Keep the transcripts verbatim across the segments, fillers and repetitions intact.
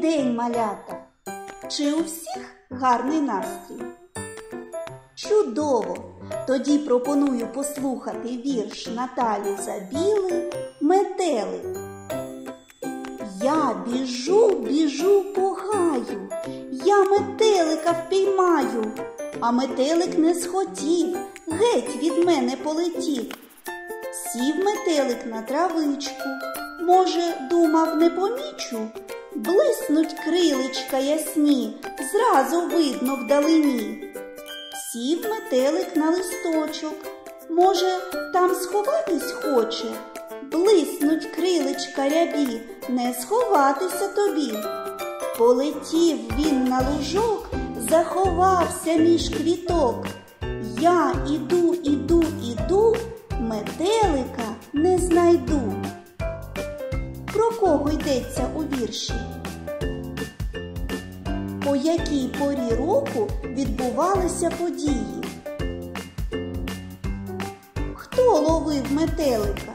день, малята! Чи у всіх гарний настрій? Чудово! Тоді пропоную послухати вірш Наталі Забіли «Метелик». Я біжу, біжу по гаю, я метелика впіймаю, а метелик не схотів, геть від мене полетів. Сів метелик на травичку, може, думав, не помічу, блиснуть крилечка ясні, зразу видно вдалині. Сів метелик на листочок, може, там сховатись хоче, блиснуть крилечка рябі, не сховатися тобі. Полетів він на лужок, заховався між квіток. Я іду, іду, іду, метелика не знайду. Про кого йдеться у вірші? По якій порі року відбувалися події? Хто ловив метелика?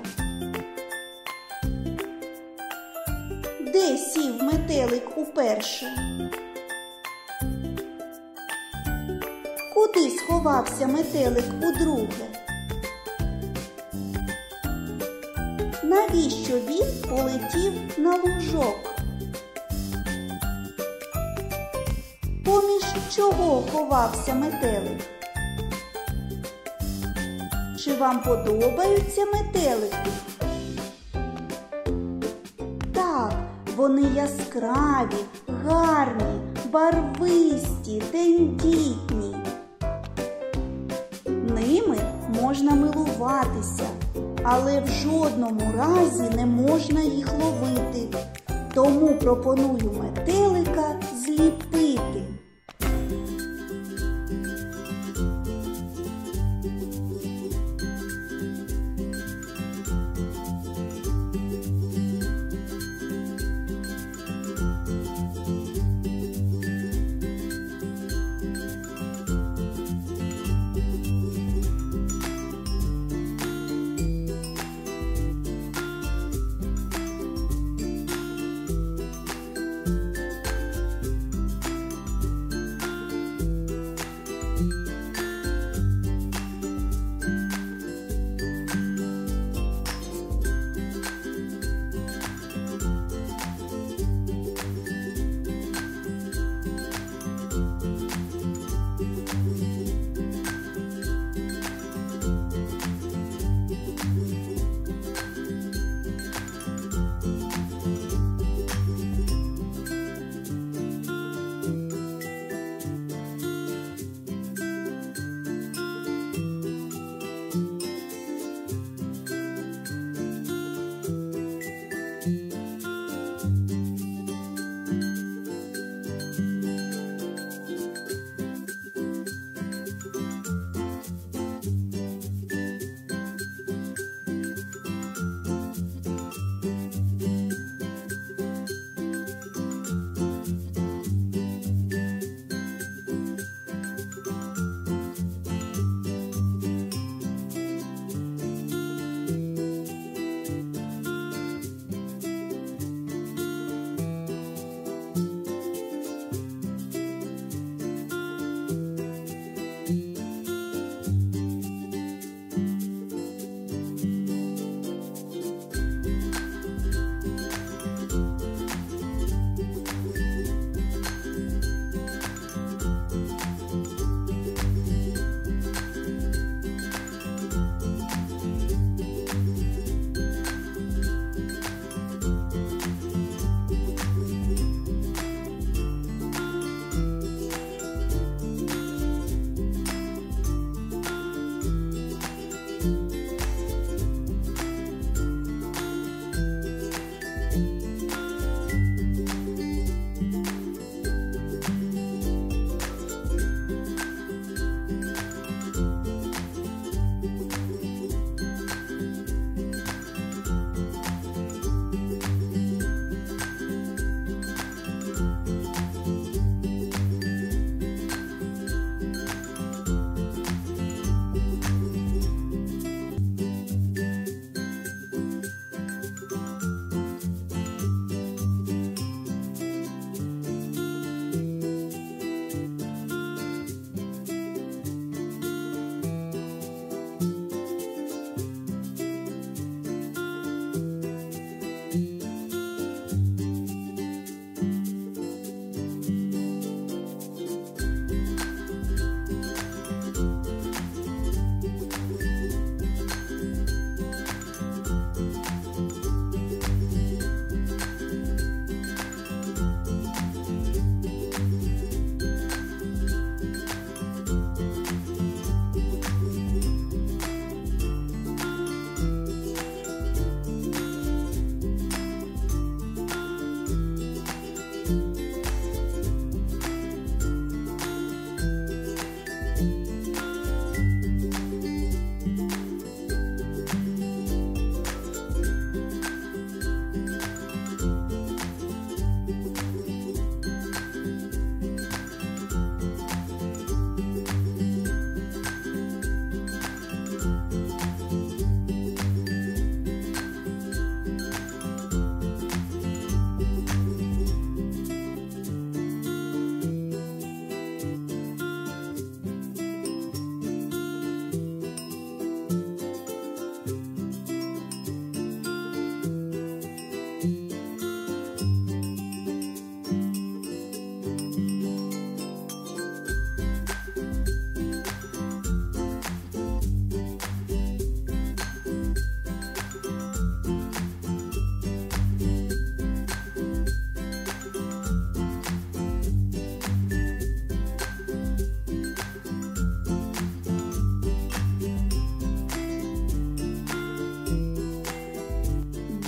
Де сів метелик уперше? Куди сховався метелик удруге? Навіщо він полетів на лужок? Поміж чого ховався метелик? Чи вам подобаються метелики? Так, вони яскраві, гарні, барвисті, тендітні. Ними можна милуватися, але в жодному разі не можна їх ловити. Тому пропоную метелика зліпити.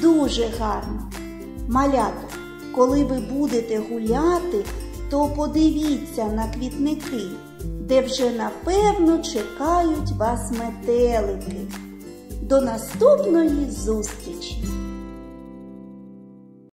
Дуже гарно. Малята, коли ви будете гуляти, то подивіться на квітники, де вже напевно чекають вас метелики. До наступної зустрічі!